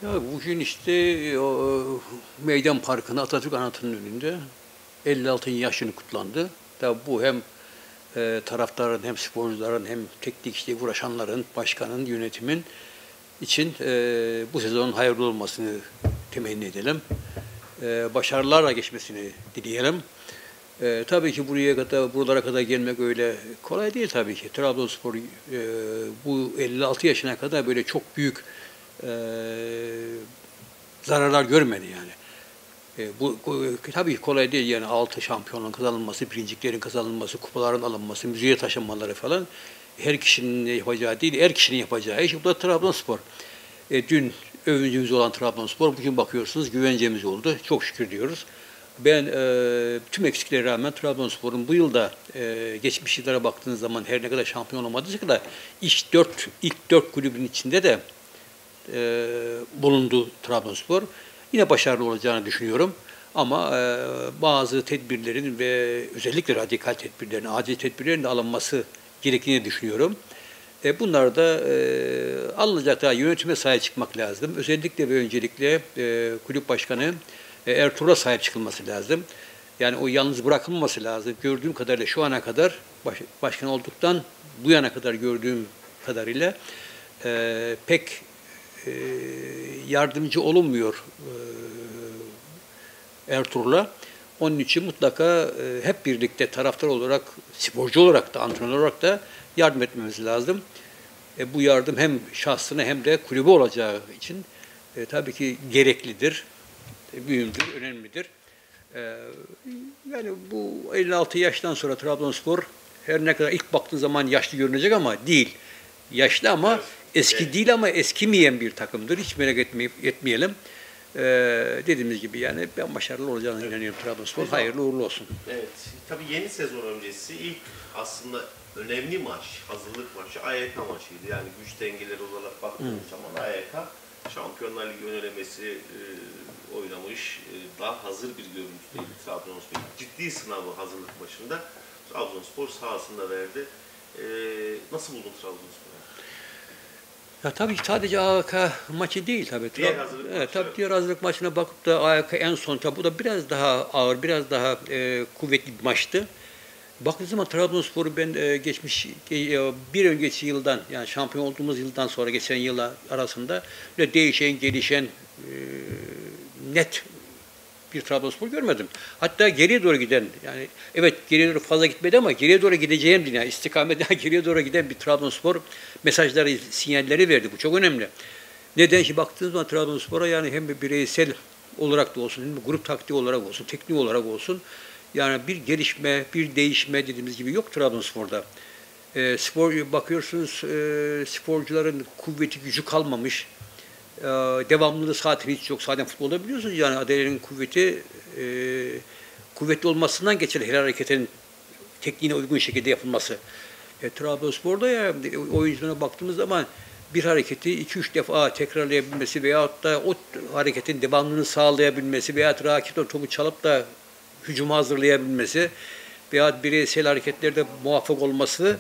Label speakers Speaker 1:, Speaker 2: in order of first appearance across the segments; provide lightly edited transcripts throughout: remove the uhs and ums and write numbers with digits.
Speaker 1: Ya bugün işte o Meydan Parkı'nda Atatürk Anıtı'nın önünde 56. yaşını kutlandı. Tabi bu hem taraftarın hem sporcuların hem teknik işte uğraşanların, başkanın, yönetimin için bu sezonun hayırlı olmasını temenni edelim. Başarılarla geçmesini dileyelim. Tabii ki buralara kadar gelmek öyle kolay değil tabii ki. Trabzonspor bu 56 yaşına kadar böyle çok büyük e, zararlar görmedi yani. Bu tabii ki kolay değil yani 6 şampiyonluğun kazanılması, birinciliklerin kazanılması, kupaların alınması, müzeye taşınmaları falan her kişinin yapacağı değil, her kişinin yapacağı iş. Bu da Trabzonspor. Dün övüncümüz olan Trabzonspor, bugün bakıyorsunuz güvencemiz oldu. Çok şükür diyoruz. Ben tüm eksiklere rağmen Trabzonspor'un bu yılda geçmiş yıllara baktığınız zaman her ne kadar şampiyon olmadıysa da ilk dört kulübün içinde de bulundu Trabzonspor. Yine başarılı olacağını düşünüyorum. Ama bazı tedbirlerin ve özellikle radikal tedbirlerin, acil tedbirlerin de alınması gerektiğini düşünüyorum. Bunlar da alınacak daha yönetime sahip çıkmak lazım. Özellikle ve öncelikle kulüp başkanı Ertuğrul'a sahip çıkılması lazım. Yani o yalnız bırakılmaması lazım. Gördüğüm kadarıyla şu ana kadar başkan olduktan bu yana kadar gördüğüm kadarıyla pek yardımcı olunmuyor Ertuğrul'a. Onun için mutlaka hep birlikte taraftar olarak, sporcu olarak da, antrenör olarak da yardım etmemiz lazım. Bu yardım hem şahsına hem de kulübü olacağı için tabii ki gereklidir, mühimdir, önemlidir. Yani bu 56 yaştan sonra Trabzonspor her ne kadar ilk baktığı zaman yaşlı görünecek ama değil. Yaşlı ama eski değil ama eskimeyen bir takımdır. Hiç merak etmeyelim. Dediğimiz gibi yani ben başarılı olacağına inanıyorum Trabzonspor. Hayırlı uğurlu olsun.
Speaker 2: Evet. Tabii yeni sezon öncesi ilk aslında önemli maç, hazırlık maçı AYK maçıydı. Yani güç dengeleri olarak baktığımız zaman AYK Şampiyonlar Ligi ön elemesi oynamış, daha hazır bir görüntüdeydi Trabzonspor. Ciddi sınavı hazırlık maçında Trabzonspor sahasında verdi. Nasıl buldun Trabzonspor'u?
Speaker 1: Ya tabii sadece AYK maçı değil tabii.
Speaker 2: Diğer hazırlık
Speaker 1: Evet,
Speaker 2: maçı.
Speaker 1: tabii diğer hazırlık maçına bakıp da AYK en son tabii bu da biraz daha ağır, biraz daha kuvvetli bir maçtı. Baktığınız zaman Trabzonspor'u ben bir önceki yıldan yani şampiyon olduğumuz yıldan sonra geçen yıla arasında böyle değişen, gelişen net bir Trabzonspor görmedim. Hatta geriye doğru giden yani evet geriye doğru fazla gitmedi ama geriye doğru gideceğim yani istikametten geriye doğru giden bir Trabzonspor mesajları, sinyalleri verdi. Bu çok önemli. Neden ki baktığınız zaman Trabzonspor'a yani hem bireysel olarak da olsun hem grup taktiği olarak olsun, teknik olarak olsun yani bir gelişme, bir değişme dediğimiz gibi yok Trabzonspor'da. Spor bakıyorsunuz sporcuların kuvveti, gücü kalmamış. Devamlılığı zaten hiç yok. Zaten futbolda biliyorsunuz yani adelerin kuvveti kuvvetli olmasından geçer her hareketin tekniğine uygun şekilde yapılması. Trabzonspor'da ya oyuncularına baktığımız zaman bir hareketi 2-3 defa tekrarlayabilmesi veyahut da o hareketin devamlılığını sağlayabilmesi veyahut rakip topu çalıp da hücuma hazırlayabilmesi veyahut bireysel hareketlerde muvaffak olmasını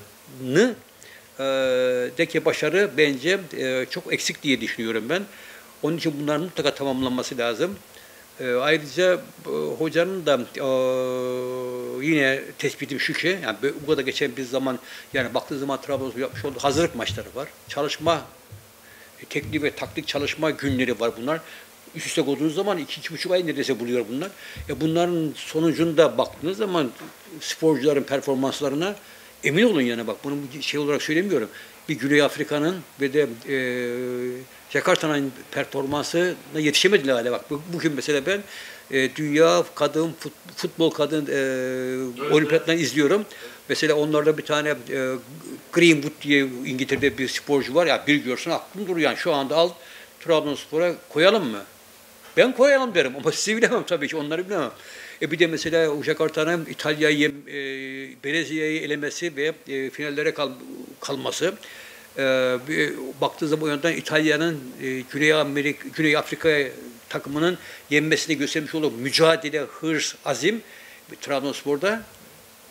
Speaker 1: deki başarı bence çok eksik diye düşünüyorum ben. Onun için bunların mutlaka tamamlanması lazım. Ayrıca hocanın da yine tespitim şu ki, yani bu kadar geçen bir zaman, yani baktığı zaman Trabzonspor yapmış olduğu hazırlık maçları var. Çalışma, teknik ve taktik çalışma günleri var bunlar. Üst üste koyduğunuz zaman 2-2,5 ay neredeyse buluyor bunlar. Bunların sonucunda baktığınız zaman sporcuların performanslarına emin olun yani bak bunu şey olarak söylemiyorum. Bir Güney Afrika'nın ve de Jakarta'nın performansına yetişemediler hala bak. Bugün mesela ben dünya futbol kadın olimpiyatlarını izliyorum. Mesela onlarda bir tane Greenwood diye İngiltere'de bir sporcu var ya bir görsen aklım duruyor yani şu anda al Trabzonspor'a koyalım mı? Ben koyalım derim ama sizi bilemem tabii ki onları bilemem. Bir de mesela Jakarta'nın İtalya'yı, Brezilya'yı elemesi ve finallere kalması. Baktığı zaman o yandan İtalya'nın Güney Afrika takımının yenmesini göstermiş olduğu mücadele, hırs, azim Trabzonspor'da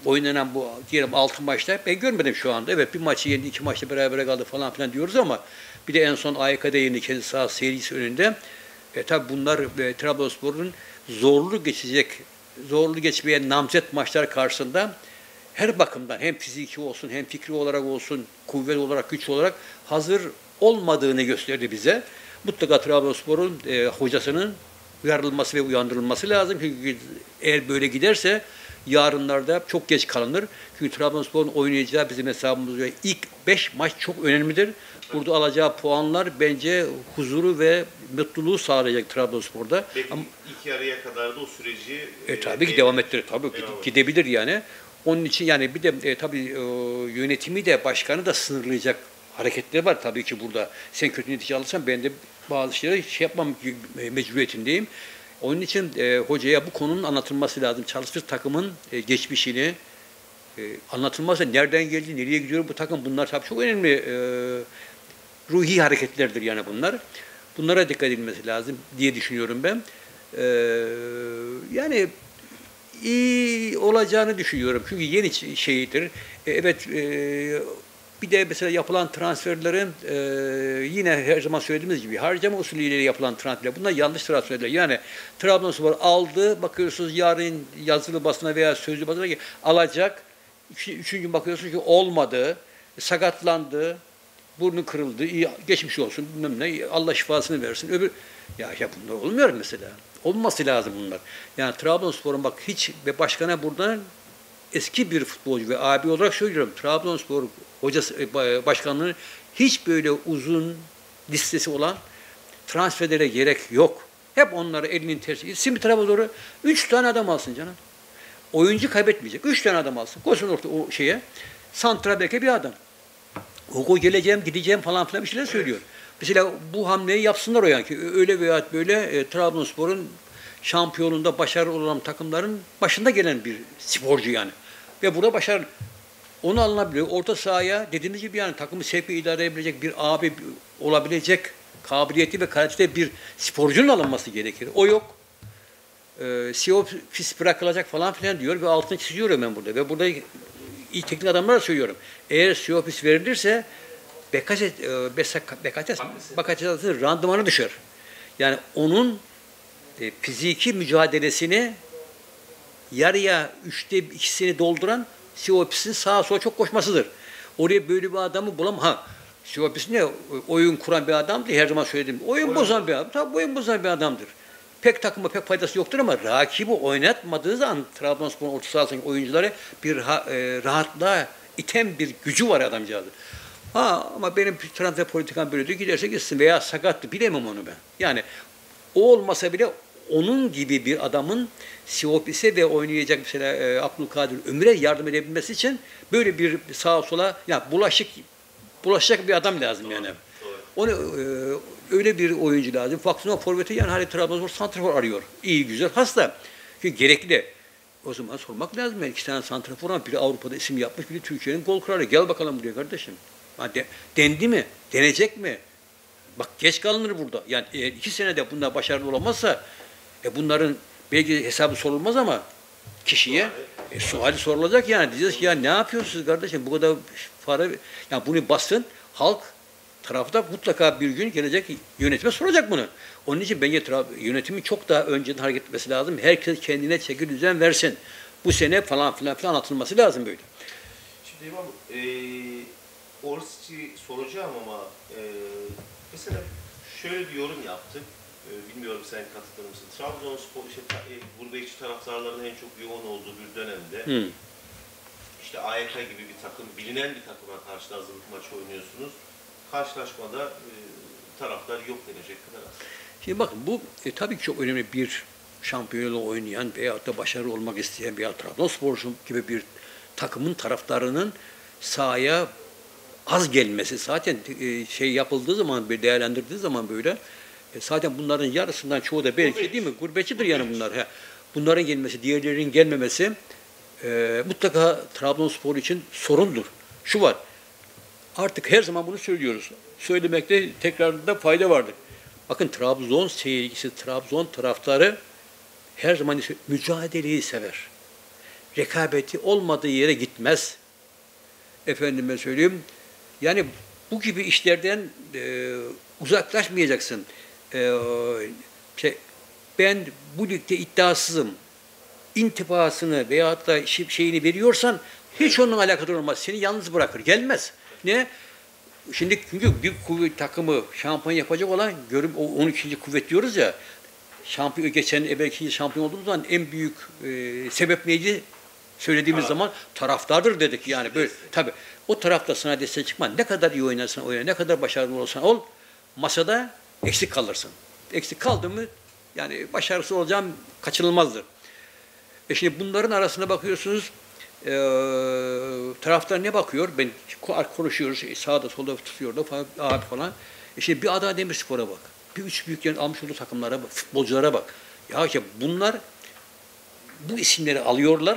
Speaker 1: oynanan bu diyelim 6 maçta ben görmedim şu anda. Evet bir maçı yendi, 2 maçta berabere kaldı falan filan diyoruz ama bir de en son AYK'da yendi kendi saha serisi önünde. Tabii bunlar Trabzonspor'un zorlu geçmeye namzet maçlar karşısında her bakımdan hem fiziki olsun hem fikri olarak olsun, kuvvet olarak, güç olarak hazır olmadığını gösterdi bize. Mutlaka Trabzonspor'un hocasının uyarılması ve uyandırılması lazım. Çünkü eğer böyle giderse yarınlarda çok geç kalınır. Çünkü Trabzonspor'un oynayacağı bizim hesabımızda ilk 5 maç çok önemlidir. Burada alacağı puanlar bence huzuru ve mutluluğu sağlayacak Trabzonspor'da.
Speaker 2: Belki
Speaker 1: Ama,
Speaker 2: ilk yarıya kadar da o süreci
Speaker 1: tabii ki devam ettirir. Tabii gidebilir yani. Onun için yani bir de tabii yönetimi de başkanı da sınırlayacak hareketleri var tabii ki burada. Sen kötü netice alırsan ben de bazı şeyleri yapmam mecburiyetindeyim. Onun için hocaya bu konunun anlatılması lazım. Çalışır takımın geçmişini anlatılması, nereden geldi, nereye gidiyor bu takım, bunlar tabii çok önemli ruhi hareketlerdir yani bunlar. Bunlara dikkat edilmesi lazım diye düşünüyorum ben. Yani iyi olacağını düşünüyorum. Çünkü yeni şeydir. Evet, bir de mesela yapılan transferlerin yine her zaman söylediğimiz gibi harcama usulüyle yapılan transferler. Bunlar yanlış transferler. Yani Trabzonspor aldı, bakıyorsunuz yarın yazılı basına veya sözlü basına alacak. Üçüncü gün bakıyorsunuz ki olmadı, sakatlandı, burnu kırıldı, iyi, geçmiş olsun, bilmem ne, Allah şifasını versin. Ya bunlar olmuyor mesela. Olması lazım bunlar. Yani Trabzonspor'un bak hiç ve başkana buradan eski bir futbolcu ve abi olarak söylüyorum. Trabzonspor hocası başkanlığının hiç böyle uzun listesi olan transferlere gerek yok. Hep onları elinin tersi. Şimdi Trabzonspor'u 3 tane adam alsın canım. Oyuncu kaybetmeyecek. 3 tane adam alsın. Koysun orta o şeye. Santrabek'e bir adam. O geleceğim, gideceğim falan filan bir şeyler söylüyor. Mesela bu hamleyi yapsınlar o yani ki öyle veya böyle Trabzonspor'un şampiyonluğunda başarılı olan takımların başında gelen bir sporcu yani. Ve burada başarılı. Onu alınabiliyor. Orta sahaya dediğimiz gibi yani takımı sevki idare edebilecek bir abi olabilecek kabiliyeti ve kalitede bir sporcunun alınması gerekir. O yok. Siopis bırakılacak falan filan diyor ve altını çiziyorum ben burada. Ve burada iyi teknik adamlara söylüyorum. Eğer Siopis verilirse Bakasetas'ın randımanı düşer. Yani onun fiziki mücadelesini yarıya 3'te 2'sini dolduran Siopis'in sağa sola çok koşmasıdır. Oraya böyle bir adamı bulamam. Siopis ne? Oyun kuran bir adam değil. Her zaman söyledim. Oyun bozan bir adam. Tabii oyun bozan bir adamdır. Pek takıma pek faydası yoktur ama rakibi oynatmadığı zaman Trabzonspor'un orta sahasındaki oyuncuları bir rahatlığa iten bir gücü var adamcağızın. Ama benim transfer politikam böyle diyor. Giderse gitsin veya sakattı. Bilemem onu ben. Yani o olmasa bile onun gibi bir adamın Siopis'e ve oynayacak mesela Abdülkadir Ömür'e yardım edebilmesi için böyle bir sağa sola ya bulaşacak bir adam lazım yani. Onu öyle bir oyuncu lazım. Faksiyona forveti yani hani Trabzonspor santrafor arıyor. İyi güzel hasta. Çünkü gerekli. O zaman sormak lazım. Yani 2 tane santrafor var. Biri Avrupa'da isim yapmış, biri Türkiye'nin gol kralı. Gel bakalım buraya kardeşim. Dendi mi? Denecek mi? Bak geç kalınır burada. Yani 2 senede bunlar başarılı olamazsa bunların belki hesabı sorulmaz ama kişiye suali sorulacak yani. Diyeceğiz ki ya ne yapıyorsunuz kardeşim? Bu kadar para yani bunu basın halk tarafı da mutlaka bir gün gelecek yönetime soracak bunu. Onun için bence yönetimin çok daha önceden hareket etmesi lazım. Herkes kendine çeki düzen versin. Bu sene falan filan filan atılması lazım böyle.
Speaker 2: Şimdi İmam, orası soracağım ama mesela şöyle bir yorum yaptık. Bilmiyorum sen katılır mısın? Trabzonspor gurbetçi taraftarların en çok yoğun olduğu bir dönemde işte AYK gibi bir takım, bilinen bir takıma karşı hazırlık maçı oynuyorsunuz. Karşılaşmada taraftar yok denecek kadar az.
Speaker 1: Şimdi bakın bu tabii ki çok önemli bir şampiyonluğu oynayan veyahut da başarılı olmak isteyen veya Trabzonspor gibi bir takımın taraftarının sahaya az gelmesi zaten şey yapıldığı zaman bir değerlendirdiği zaman böyle zaten bunların yarısından çoğu da belki değil mi? Gurbetçidir yani bunlar. Bunların gelmesi, diğerlerinin gelmemesi mutlaka Trabzonspor için sorundur. Şu var. Artık her zaman bunu söylüyoruz. Söylemekte tekrarında fayda vardır. Bakın Trabzon seyircisi, Trabzon taraftarı her zaman mücadeleyi sever. rekabeti olmadığı yere gitmez. Efendime söyleyeyim. Yani bu gibi işlerden uzaklaşmayacaksın. E, Ben bu ligde iddiasızım. İntibasını veyahut da şeyini veriyorsan hiç onunla alakadar olmaz. Seni yalnız bırakır. Gelmez. Ne? Şimdi çünkü bir kuvvet takımı şampiyon yapacak olan o 12. kuvvet diyoruz ya. Şampiyon geçen evvelki şampiyon olduğumuz zaman en büyük sebep neydi? Söylediğimiz zaman taraftardır dedik yani böyle. Tabii o tarafta sana destek çıkman. Ne kadar iyi oynarsan oyna, ne kadar başarılı olsan ol, masada eksik kalırsın. Eksik kaldın mı yani başarısız olacağım kaçınılmazdır. Şimdi bunların arasına bakıyorsunuz, taraftar ne bakıyor? Ben konuşuyoruz, sağda solda tutuyorlar falan, abi falan. Şimdi bir Adana Demirspor'a bak. Bir üç büyüklerin almış olduğu takımlara bak, futbolculara bak. Ya işte bunlar bu isimleri alıyorlar.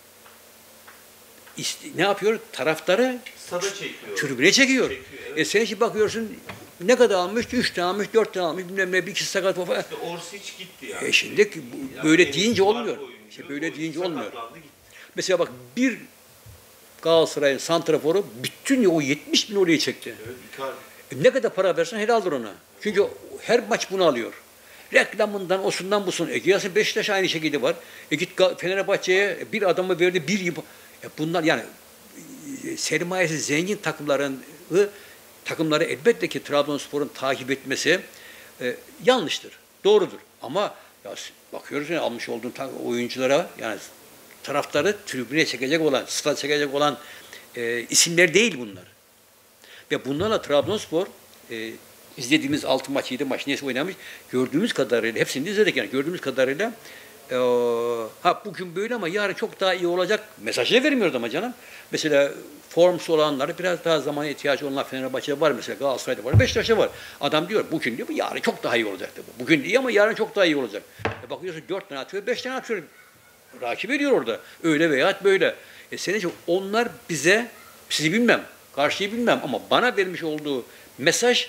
Speaker 1: Ne yapıyor? Taraftarı
Speaker 2: Stada çekiyor.
Speaker 1: tribüne çekiyor.
Speaker 2: Evet.
Speaker 1: Sen şimdi bakıyorsun ne kadar almış? 3 tane almış, 4 tane almış, bilmem ne, bir ikisi sakat falan.
Speaker 2: İşte Orsic gitti yani.
Speaker 1: Şimdi
Speaker 2: Yani
Speaker 1: böyle deyince olmuyor.
Speaker 2: oyuncu,
Speaker 1: İşte böyle deyince olmuyor.
Speaker 2: sakatlandı, gitti.
Speaker 1: Mesela bak bir Galatasaray'ın santraforu bütün o 70 bin oraya çekti.
Speaker 2: Evet, Icardi.
Speaker 1: Ne kadar para versen helaldir ona. Çünkü her maç bunu alıyor. Reklamından, osundan busun. Gelsin Beşiktaş aynı şekilde var. Git Fenerbahçe'ye bir adamı verdi, bir yıl. Bunlar yani sermayesi zengin takımları elbette ki Trabzonspor'un takip etmesi yanlıştır. Doğrudur. Ama ya, bakıyoruz yani almış olduğun oyunculara yani taraftarı tribüne çekecek olan, stada çekecek olan isimler değil bunlar. Ve bunlarla Trabzonspor izlediğimiz 6 maç, 7 maç neyse oynamış. Gördüğümüz kadarıyla, hepsini de izledik yani. Gördüğümüz kadarıyla bugün böyle ama yarın çok daha iyi olacak mesajı vermiyordu ama canım. Mesela formsuz olanları biraz daha zamana ihtiyacı olan Fenerbahçe'de var mesela, Galatasaray'da var, Beşiktaş'ta var. Adam diyor bugün diyor yarın çok daha iyi olacaktı bu. Bugün iyi ama yarın çok daha iyi olacak. Bakıyorsun 4 tane atıyor, 5 tane atıyor. Rakip ediyor orada. Öyle veya böyle. Senin için onlar sizi bilmem, karşıyı bilmem ama bana vermiş olduğu mesaj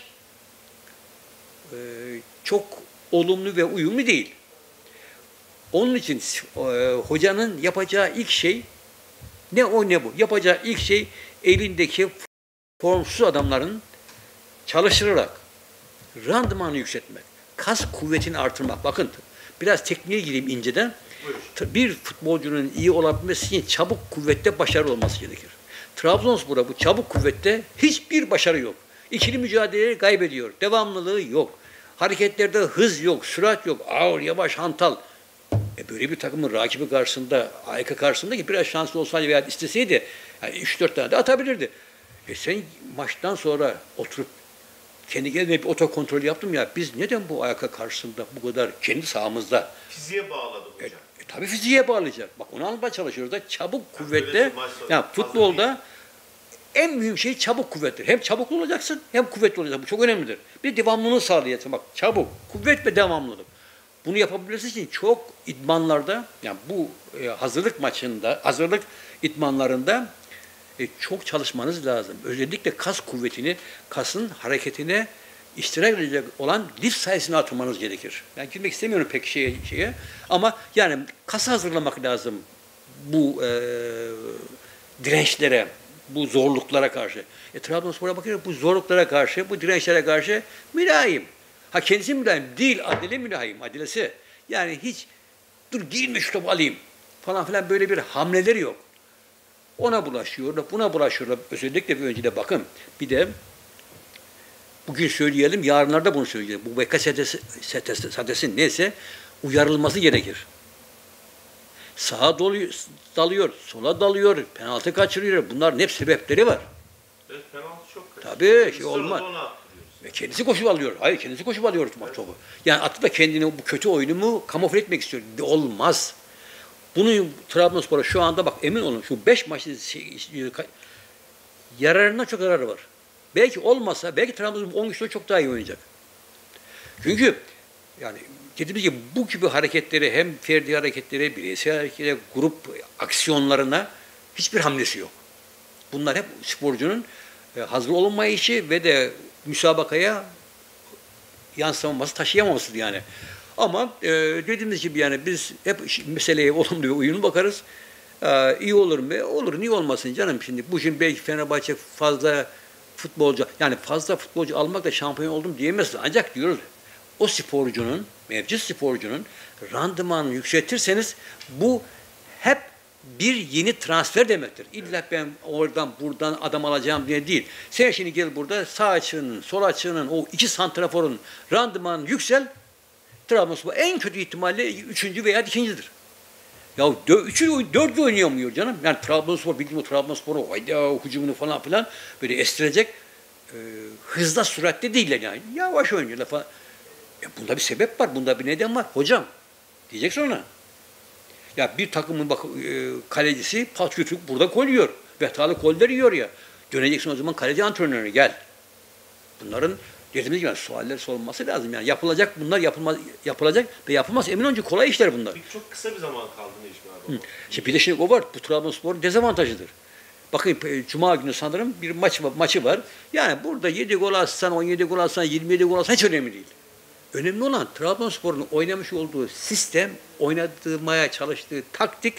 Speaker 1: çok olumlu ve uyumlu değil. Onun için hocanın yapacağı ilk şey ne o ne bu. Yapacağı ilk şey elindeki formsuz adamların çalıştırarak randımanı yükseltmek. Kas kuvvetini artırmak. Bakın biraz tekniğe gireyim inceden. Bir futbolcunun iyi olabilmesi için çabuk kuvvette başarılı olması gerekir. Trabzonspor'a bu çabuk kuvvette hiçbir başarı yok. İkili mücadeleyi kaybediyor. Devamlılığı yok. Hareketlerde hız yok, sürat yok. Ağır, yavaş, hantal. Böyle bir takımın rakibi karşısında, AYK karşısında ki biraz şanslı olsaydı veya isteseydi yani 3-4 tane de atabilirdi. Sen maçtan sonra oturup kendi kendine bir otokontrol yaptım ya, biz neden bu AYK karşısında bu kadar kendi sahamızda?
Speaker 2: Fiziğe bağladı hocam.
Speaker 1: Tabii fiziğe bağlayacak. Bak onu almaya çalışıyoruz da çabuk kuvvetle. Yani futbolda en mühim şey çabuk kuvvettir. Hem çabuk olacaksın hem kuvvetli olacaksın. Bu çok önemlidir. Bir devamlılığını sağlayacaksın. Bak çabuk, kuvvet ve devamlılık. Bunu yapabilmesi için çok idmanlarda yani bu hazırlık idmanlarında çok çalışmanız lazım. Özellikle kas kuvvetini, kasın hareketine iştirak edecek olan lif sayısını artırmanız gerekir. Ben girmek istemiyorum pek şeye ama yani kası hazırlamak lazım bu dirençlere, bu zorluklara karşı. Trabzonspor'a bakıyorum bu zorluklara karşı, bu dirençlere karşı mülayim. Kendisi mülayim değil, Adile mülayim, Adilesi. Yani hiç dur girme şu topu alayım falan filan böyle bir hamleleri yok. Ona bulaşıyorlar, buna bulaşıyorlar. Özellikle bir önce de bakın. Bir de bugün söyleyelim, yarınlarda bunu söyleyeceğim. Bu BKSS neyse uyarılması gerekir. Sağa dalıyor, sola dalıyor, penaltı kaçırıyor. Bunların hep sebepleri var.
Speaker 2: Evet, penaltı çok kaçırıyor.
Speaker 1: Tabii olmaz. Kendisi koşup alıyor. Hayır kendisi koşup alıyor topu. Yani atıp da kendini bu kötü oyunumu kamufle etmek istiyor. Olmaz. Bunu Trabzonspor'a şu anda bak emin olun şu 5 maçı yararına çok zararı var. Belki olmasa belki Trabzonspor 10 kişi çok daha iyi oynayacak. Çünkü yani dediğimiz gibi bu gibi hareketleri hem ferdi hareketleri, bireysel hareketlere, grup aksiyonlarına hiçbir hamlesi yok. Bunlar hep sporcunun hazır olunmayışı ve de müsabakaya yansımaması, taşıyamamasıdır yani. Ama dediğimiz gibi yani biz hep meseleye olumlu ve uyumlu bakarız. iyi olur mu? Olur. Niye olmasın canım şimdi? Bu şimdi belki Fenerbahçe fazla futbolcu, yani fazla futbolcu almak da şampiyon oldum diyemezsin. Ancak diyoruz o sporcunun, mevcut sporcunun randımanını yükseltirseniz bu hep bir yeni transfer demektir. İlla ben oradan buradan adam alacağım diye değil. Sen şimdi gel burada sağ açığının, sol açığının, o iki santraforun randımanını yüksel. Trabzonspor en kötü ihtimalle 3. veya 2.'dir. Ya 4'ü oynayamıyor canım. Yani Trabzonspor bildiğim o Trabzonspor'u hayda hücumunu falan filan böyle estirecek hızla süratle değiller yani. Yavaş oynuyorlar falan. Bunda bir sebep var, bunda bir neden var. Hocam diyeceksin ona. Ya bir takımın bak kalecisi pas götürüp burada gol yiyor. Ve hatalı goller yiyor ya. Döneceksin o zaman kaleci antrenörüne gel. Bunların dediğimiz gibi sualler sorulması lazım. Yani yapılacak bunlar yapılacak ve yapılmaz. Emin olun ki kolay işler bunlar.
Speaker 2: Çok kısa bir zaman kaldı Necmi abi.
Speaker 1: Şimdi bir de şimdi o var. Bu Trabzonspor'un dezavantajıdır. Bakın Cuma günü sanırım bir maçı var. Yani burada 7 gol atsan, 17 gol atsan, 27 gol atsan hiç önemli değil. Önemli olan Trabzonspor'un oynamış olduğu sistem, oynatmaya çalıştığı taktik.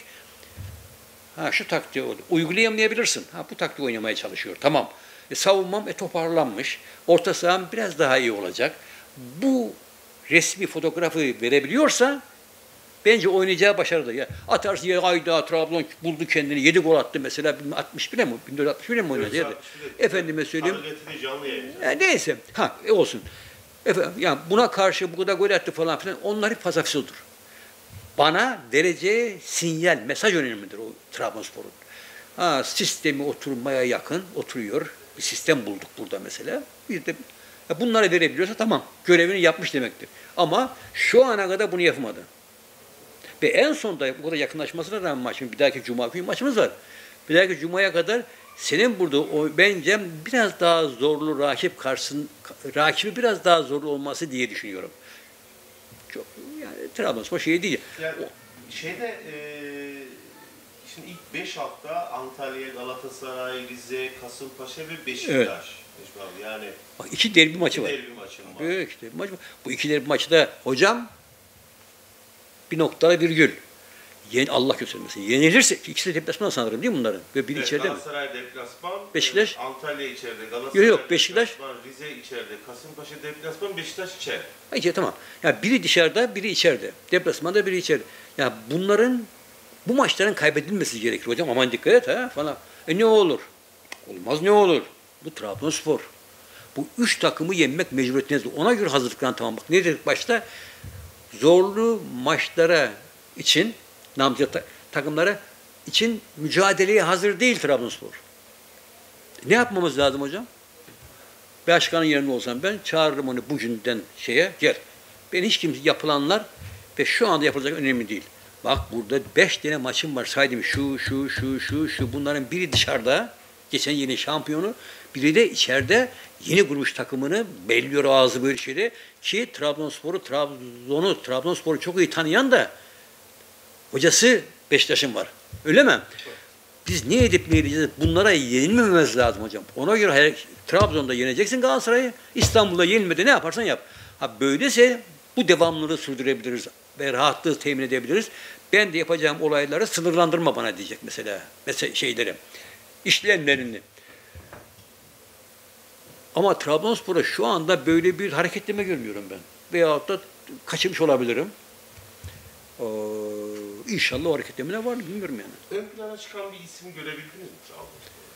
Speaker 1: Şu taktiği uygulayamayabilirsin. Bu taktiği oynamaya çalışıyor. Tamam. Savunmam toparlanmış. Orta saham biraz daha iyi olacak. Bu resmi fotoğrafı verebiliyorsa bence oynayacağı başarılı. Ya atarsın ya ayda Trabzon buldu kendini 7 gol attı mesela 61'e mi? 1461'e mi oynadı? Efendime söyleyeyim. Neyse. Olsun. Efendim, yani buna karşı bu kadar gol attı falan filan onlar hep fazafisidir. Bana vereceği sinyal, mesaj önemlidir o Trabzonspor'un. Sistemi oturmaya yakın oturuyor. Bir sistem bulduk burada mesela. Bir de bunları verebiliyorsa tamam. Görevini yapmış demektir. Ama şu ana kadar bunu yapmadı. Ve en sonunda bu kadar yakınlaşmasına rağmen maçın bir dahaki Cuma günü maçımız var. Bir dahaki Cuma'ya kadar senin burada bence biraz daha zorlu rakibi biraz daha zorlu olması diye düşünüyorum. Çok yani Trabzonspor şey değil.
Speaker 2: Yani şimdi ilk 5 hafta Antalya, Galatasaray, Rize, Kasımpaşa ve Beşiktaş.
Speaker 1: Evet.
Speaker 2: Yani
Speaker 1: bak, 2 derbi maçı var. Büyük derbi maçı var. Bu 2 derbi maçı da hocam bir noktayla virgül. Allah göstermesin. Yenilirse ikisi de deplasman sanırım değil mi bunların? Ve biri içeride mi?
Speaker 2: Galatasaray deplasman,
Speaker 1: Beşiktaş.
Speaker 2: Antalya içeride, Galatasaray
Speaker 1: Yok Beşiktaş.
Speaker 2: deplasman, Rize içeride, Kasımpaşa deplasman, Beşiktaş içeride.
Speaker 1: Tamam. Yani biri dışarıda, biri içeride. Deplasmanda biri içeride. Yani bu maçların kaybedilmesi gerekir hocam. Aman dikkat et falan. Ne olur? Olmaz ne olur? Bu Trabzonspor. Bu 3 takımı yenmek mecburiyetindedir. Ona göre hazırlıklarını tamam. Bak ne dedik başta? Zorlu maçlara için namzet takımlara için mücadeleye hazır değil Trabzonspor. Ne yapmamız lazım hocam? Başkanın yerinde olsam ben çağırırım onu bugünden gel. Ben hiç kimse yapılanlar ve şu anda yapılacak önemli değil. Bak burada 5 tane maçım var saydım şu bunların biri dışarıda geçen yeni şampiyonu biri de içeride yeni kurmuş takımını belliyor ağzı böyle şeyde ki Trabzonspor'u çok iyi tanıyan da hocası Beşiktaş'ın var. Öyle mi? Biz ne edip ne edeceğiz? Bunlara yenilmememiz lazım hocam. Ona göre Trabzon'da yeneceksin Galatasaray'ı. İstanbul'da yenilmede ne yaparsan yap. Böylese bu devamlılığı sürdürebiliriz ve rahatlığı temin edebiliriz. Ben de yapacağım olayları sınırlandırma bana diyecek mesela işlemlerini. Ama Trabzonspor'a şu anda böyle bir hareketleme görmüyorum ben. Veyahut da kaçırmış olabilirim. İnşallah o hareketlemine var bilmiyorum yani.
Speaker 2: Ön plana çıkan bir isim görebildiniz mi Trabzonspor'da?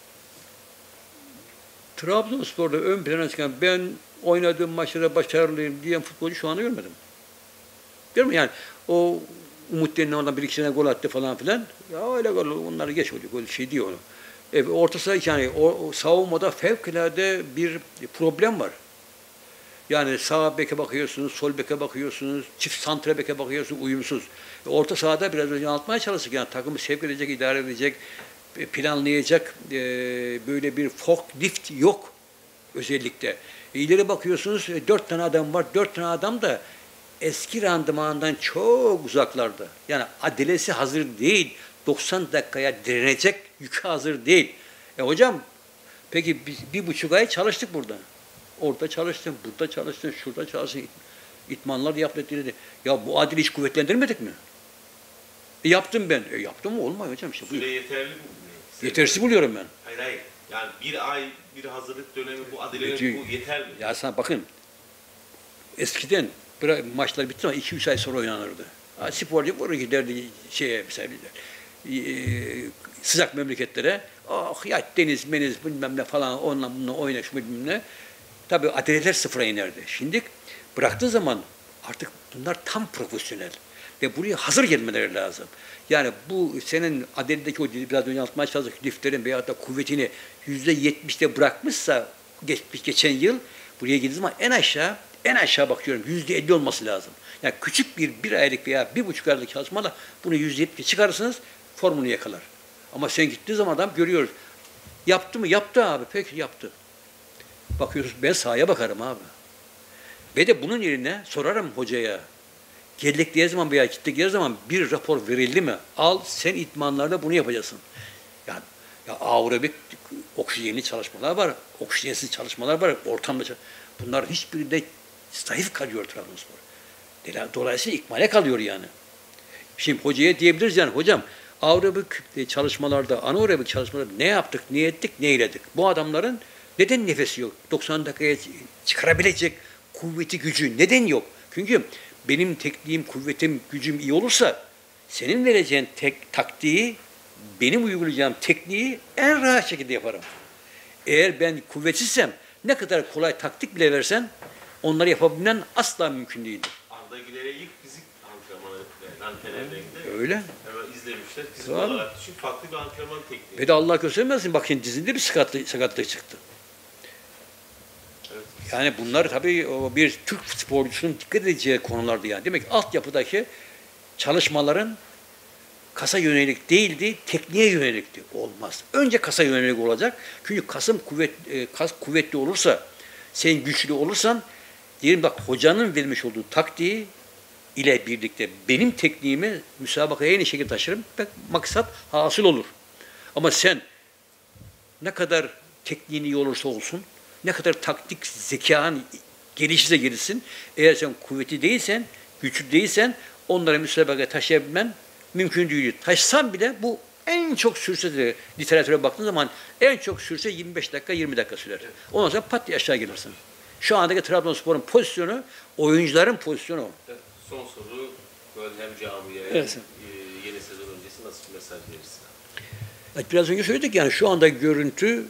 Speaker 1: Trabzonspor'da ön plana çıkan ben oynadığım maçlara başarılıyım diyen futbolcu şu anda görmedim. Görmüyor yani o Umut denilen oradan bir iki sene gol attı falan filan. Ya öyle gol onları geç oluyor. Gol şey diyor onu. Orta saha yani o savunmada fevkalade bir problem var. Yani sağ beke bakıyorsunuz, sol beke bakıyorsunuz, çift santre beke bakıyorsunuz, uyumsuz. Orta sahada biraz önce anlatmaya çalıştık. Yani takımı sevk edecek, idare edecek, planlayacak böyle bir forklift yok özellikle. İleri bakıyorsunuz 4 tane adam var. 4 tane adam da eski randımandan çok uzaklarda. Yani adilesi hazır değil. 90 dakikaya direnecek yükü hazır değil. Hocam peki biz 1,5 ay çalıştık burada. Orada çalıştın, burada çalıştın, şurada çalıştın. İtmanlar yaptı dedi. Ya bu adili hiç kuvvetlendirmedik mi? Yaptım ben. Yaptım mı? Olmuyor hocam işte.
Speaker 2: Süre yeterli mi?
Speaker 1: Yetersiz buluyorum ben.
Speaker 2: Hayır hayır. Yani bir ay bir hazırlık dönemi bu adelenin bu yeter mi?
Speaker 1: Ya sana bakın. Eskiden maçlar bitti ama 2-3 ay sonra oynanırdı. Sporcu oraya giderdi mesela sıcak memleketlere. Oh ya deniz meniz bilmem ne falan onunla bununla oynaş bilmem ne. Tabii adaleler sıfıra inerdi. Şimdi bıraktığı zaman artık bunlar tam profesyonel. Ve buraya hazır gelmeleri lazım. Yani bu senin adeldeki o biraz önce anlatmaya çalıştık liflerin veyahut da kuvvetini %70'te bırakmışsa geçen yıl buraya girdiği zaman en aşağı bakıyorum %50 olması lazım. Yani küçük bir aylık veya 1,5 aylık çalışmayla bunu %70'e çıkarırsınız formunu yakalar. Ama sen gittiği zaman adam görüyoruz. Yaptı mı? Yaptı abi. Peki yaptı. Bakıyoruz ben sahaya bakarım abi. Ve de bunun yerine sorarım hocaya. Geldikleri zaman veya gittikleri zaman bir rapor verildi mi? Al sen idmanlarda bunu yapacaksın. Yani ya aerobik oksijenli çalışmalar var, oksijensiz çalışmalar var, ortamda bunlar hiçbirinde zayıf kalıyor Trabzonspor. Dolayısıyla ikmale kalıyor yani. Şimdi hocaya diyebiliriz yani hocam aerobik çalışmalarda, anaerobik çalışmalarda ne yaptık, ne ettik, ne eyledik? Bu adamların neden nefesi yok? 90 dakikaya çıkarabilecek kuvveti, gücü neden yok? Çünkü benim tekniğim, kuvvetim, gücüm iyi olursa senin vereceğin taktiği, benim uygulayacağım tekniği en rahat şekilde yaparım. Eğer ben kuvvetsizsem ne kadar kolay taktik bile versen onları yapabilmen asla mümkün değildir.
Speaker 2: Arda Güler'e ilk fizik antrenmanı antrenörlerinde
Speaker 1: Öyle.
Speaker 2: hemen izlemişler. Fizik
Speaker 1: Doğru.
Speaker 2: olarak düşün farklı bir antrenman tekniği.
Speaker 1: Ve de Allah göstermesin bak şimdi dizinde bir sakatlık çıktı.
Speaker 2: Evet.
Speaker 1: Yani bunlar tabii bir Türk sporcusunun dikkat edeceği konulardı yani. Demek ki altyapıdaki çalışmaların kasa yönelik değildi, tekniğe yönelikti. Olmaz. Önce kasa yönelik olacak. Çünkü kas kuvvetli olursa, sen güçlü olursan, diyelim bak hocanın vermiş olduğu taktiği ile birlikte benim tekniğimi müsabakaya aynı şekilde taşırım. Maksat hasıl olur. Ama sen ne kadar tekniğin iyi olursa olsun, ne kadar taktik zekan gelişirse gelişsin, eğer sen kuvvetli değilsen, güçlü değilsen onları müsabakaya taşıyabilmen mümkün değil. Taşısan bile bu en çok sürse de literatüre baktığın zaman en çok sürse 25 dakika 20 dakika sürer. Ondan sonra pat diye aşağı gelirsin. Şu andaki Trabzonspor'un pozisyonu, oyuncuların pozisyonu o.
Speaker 2: Evet, son soru böyle hem camiye
Speaker 1: Evet.
Speaker 2: Yeni sezon öncesi nasıl bir mesaj verirsin?
Speaker 1: Biraz önce söyledik yani şu anda görüntü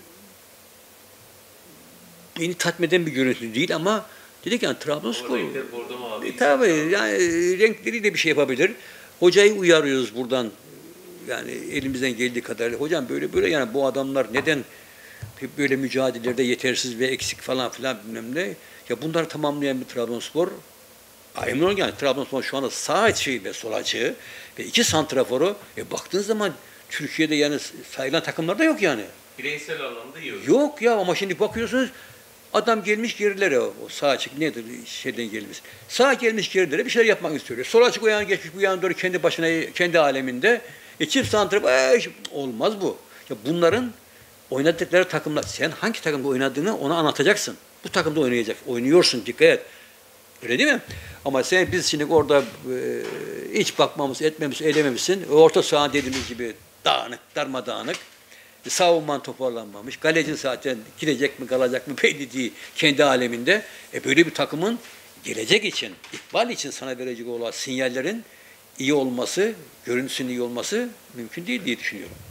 Speaker 1: beni tatmin eden bir görüntü değil ama dedik yani Trabzonspor
Speaker 2: Renkler bordo mavi.
Speaker 1: tabii yani renkleriyle bir şey yapabilir. Hocayı uyarıyoruz buradan yani elimizden geldiği kadar. Hocam böyle yani bu adamlar neden böyle mücadelelerde yetersiz ve eksik falan filan bilmem ne. Ya bunları tamamlayan bir Trabzonspor emin olun yani Trabzonspor şu anda sağ açığı ve sol açığı ve 2 santraforu baktığınız zaman Türkiye'de yani sayılan takımlarda yok yani.
Speaker 2: Bireysel anlamda iyi olur.
Speaker 1: Yok ya ama şimdi bakıyorsunuz adam gelmiş gerilere o sağ açık nedir şeyden gelmiş. Sağ gelmiş gerilere bir şeyler yapmak istiyor. Sol açık o yana geçmiş bu yana doğru kendi başına kendi aleminde. Çift santrafor olmaz bu. Ya bunların oynadıkları takımlar sen hangi takımda oynadığını ona anlatacaksın. Bu takımda oynuyorsun dikkat et. Öyle değil mi? Ama biz şimdi orada hiç bakmamız, etmemiz, eylememişsin. Orta saha dediğimiz gibi dağınık, darmadağınık. Savunman toparlanmamış. Galecin zaten gidecek mi, kalacak mı belli değil kendi aleminde. Böyle bir takımın gelecek için, ikbal için sana verecek olan sinyallerin iyi olması, görüntüsünün iyi olması mümkün değil diye düşünüyorum.